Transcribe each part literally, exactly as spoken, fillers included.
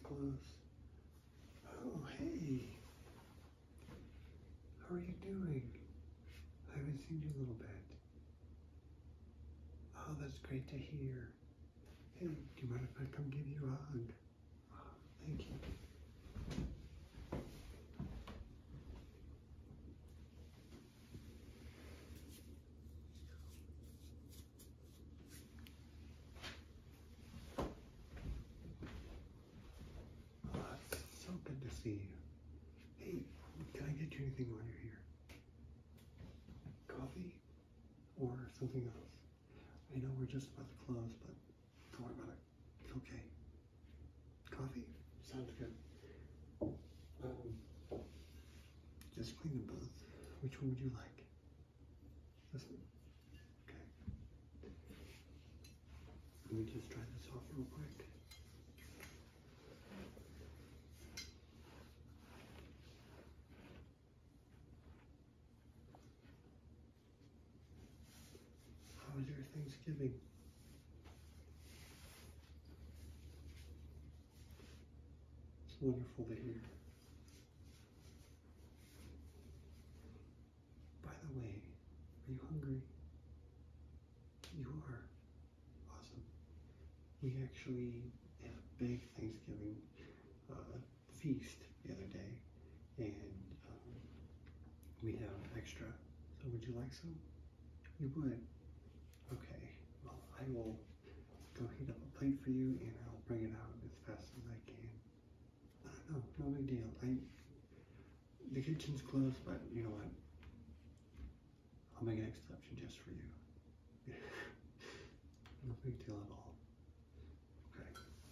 close. Oh, hey. How are you doing? I haven't seen you in a little bit. Oh, that's great to hear. Hey, do you mind if I come give you a hug? Oh, thank you. Oh, it's so good to see you. Hey, can I get you anything while you're here? Coffee? Or something else? I know we're just about to close, but don't worry about it. It's okay. Coffee? Sounds good. Um, just clean them both. Which one would you like? This one? Okay. Let me just try this off real quick. How was your Thanksgiving? It's wonderful to hear. By the way, are you hungry? You are. Awesome. We actually had a big Thanksgiving uh, feast the other day, and um, we have extra. So would you like some? You would? Okay. Well, I will go heat up a plate for you, and I'll bring it out as fast as I can. Uh, no, no big deal. I the kitchen's closed, but you know what? I'll make an exception just for you. No big deal at all. Okay.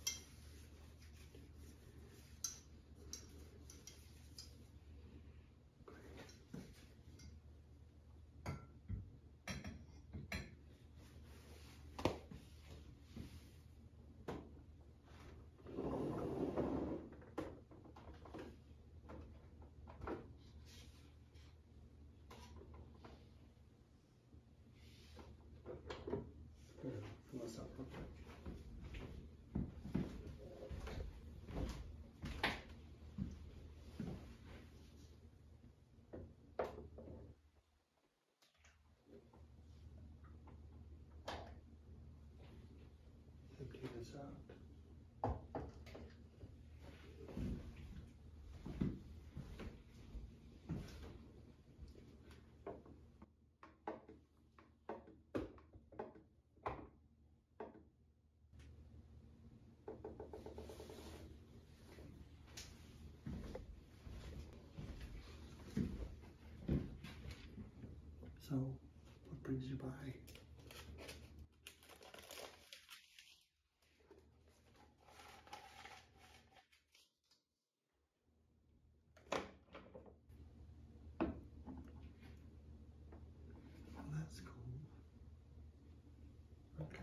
Here, fill this up real quick. Empty this out. So, what brings you by? Oh, that's cool. Okay.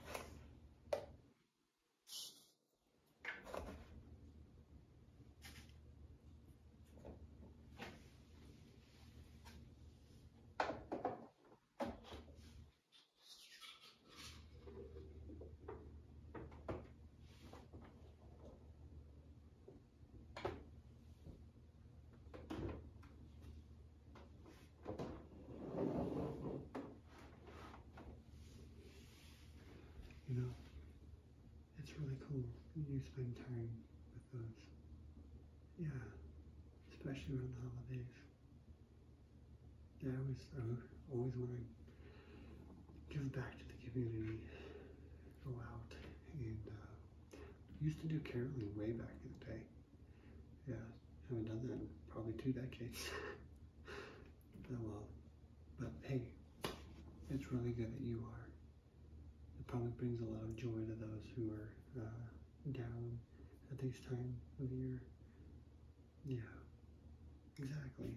You know, it's really cool when you spend time with those. Yeah, especially around the holidays. Yeah, I always, I always want to give back to the community, go out, and uh, used to do caroling way back in the day. Yeah, haven't done that in probably two decades. Oh well, but hey, it's really good that you are. It probably brings a lot of joy to those who are uh, down at this time of year. Yeah, exactly.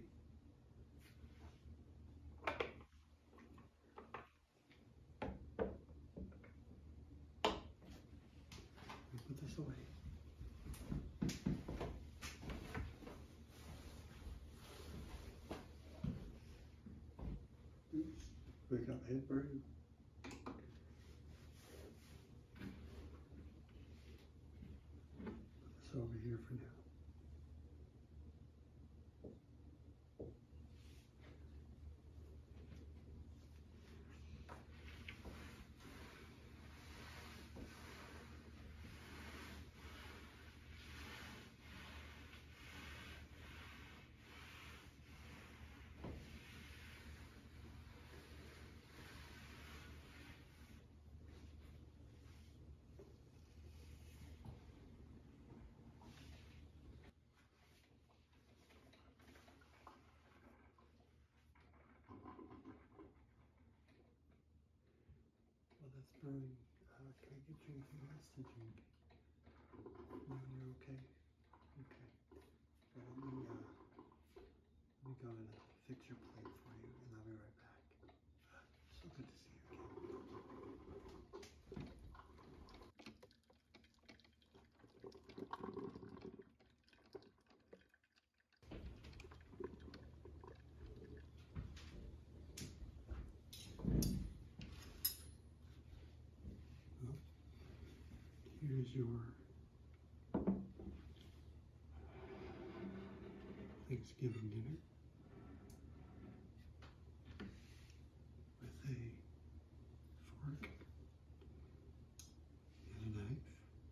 Let me put this away. Oops, we got hit burn. Put this over here for now. Well, that's brewing. Uh, can I get you anything else to drink? No, you're okay? Okay. Well, let me, uh, let me go and fix your plate for you, and I'll be right back. So good to see you again. Well, here's your Thanksgiving dinner with a fork and a knife.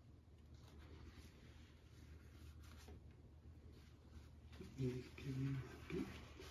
Let me give you a napkin.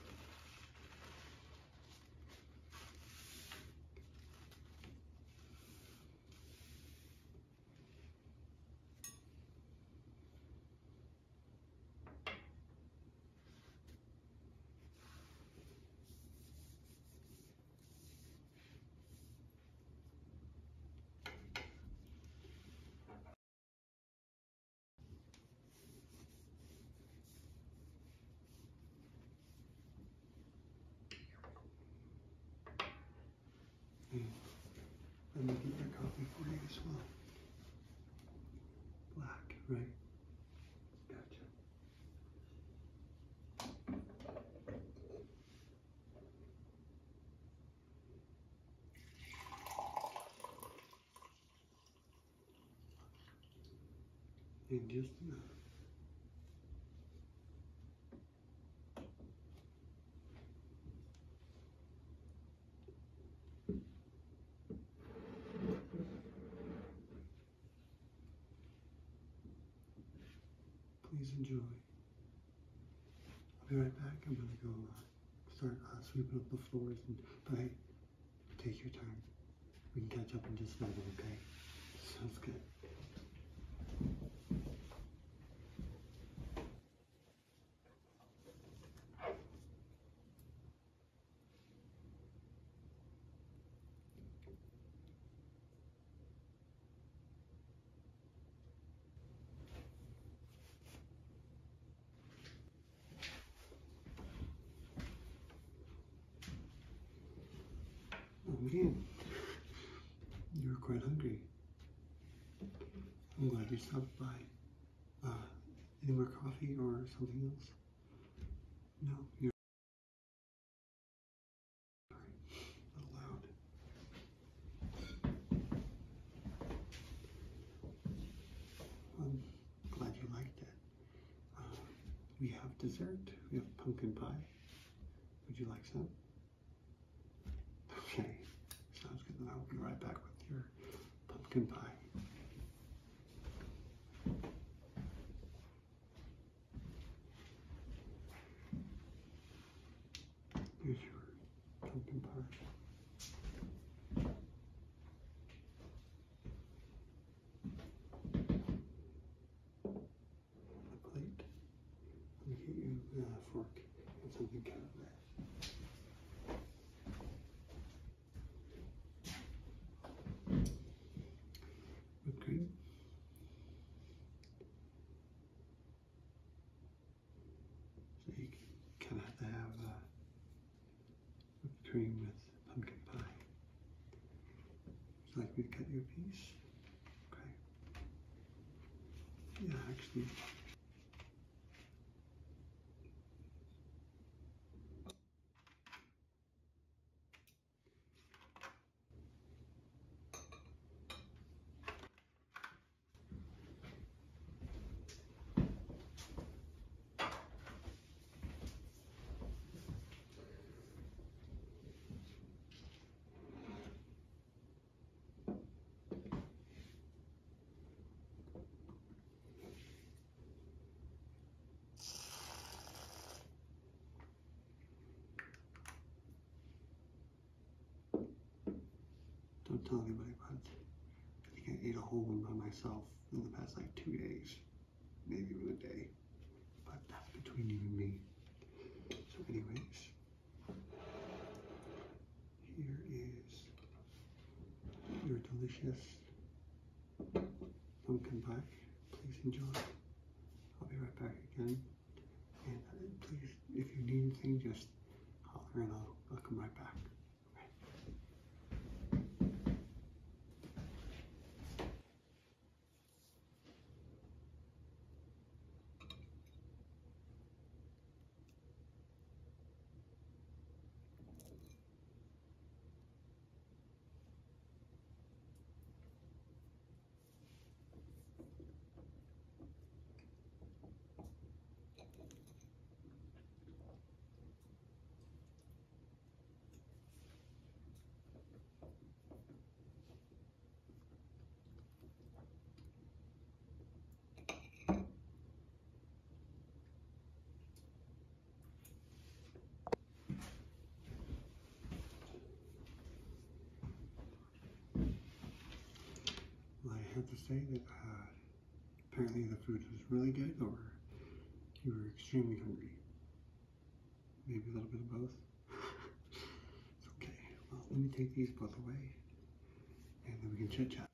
And let me get your coffee for you as well. Black, right? Gotcha. And just enough. Please enjoy. I'll be right back. I'm gonna go uh, start uh, sweeping up the floors, and but hey, take your time. We can catch up in just a minute, okay? Sounds good. Oh man, you're quite hungry. I'm glad you stopped by. Uh, any more coffee or something else? No, you're sorry. A little loud. I'm glad you liked it. Uh, we have dessert. We have pumpkin pie. Would you like some? Okay, sounds good. Then I'll be right back with your pumpkin pie. Here's your pumpkin pie. A plate. Let me get you a fork and something cut up there. Whipped cream. So you kind of have to have uh, whipped cream with pumpkin pie. Would you like me to cut you a piece? Okay. Yeah, actually. tell anybody, but I think I ate a whole one by myself in the past like two days, maybe even a day. But that's between you and me. So anyways, here is your delicious pumpkin pie. Please enjoy. I'll be right back again. And uh, please, if you need anything, just holler and I'll, I'll come right back. Well, I have to say that uh, apparently the food was really good, or you were extremely hungry. Maybe a little bit of both. It's okay. Well, let me take these both away, and then we can chit chat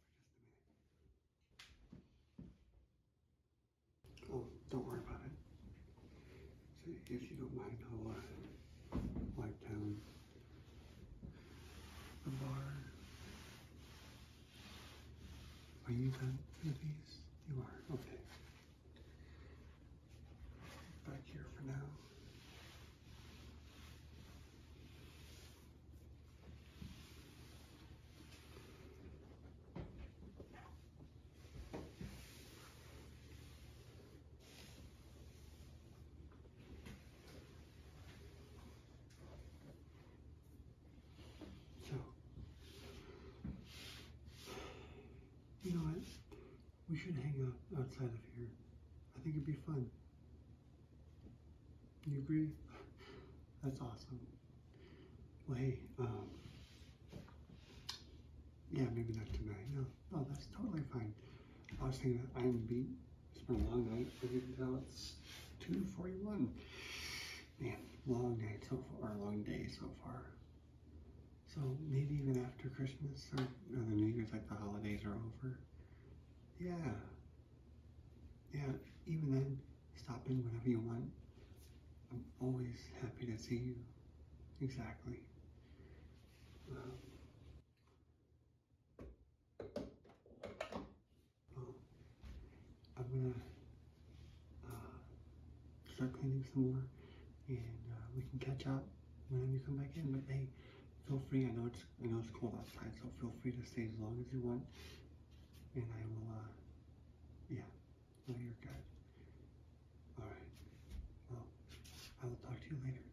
for just a minute. Oh, don't worry about it. So if you don't mind, I'll uh, wipe down the bar. Are you done with these? You are, okay. Back here for now. So, you know what? We should hang out outside of here. I think it'd be fun. You agree? That's awesome. Well, hey, um, yeah, maybe not tonight. No, no, that's totally fine. I was thinking that I'm beat. It's been a long night. As you can tell, it's two forty-one. Man, long night so far, or long day so far. So maybe even after Christmas or, or the New Year's, like the holidays are over. Yeah. Yeah, even then, stop in whenever you want. I'm always happy to see you. Exactly. Um, well, I'm gonna uh, start cleaning some more, and uh, we can catch up whenever you come back in. But hey, feel free. I know it's I know it's cold outside, so feel free to stay as long as you want, and I will. Uh, yeah, no, you're good. All right. Well, I will talk to you later.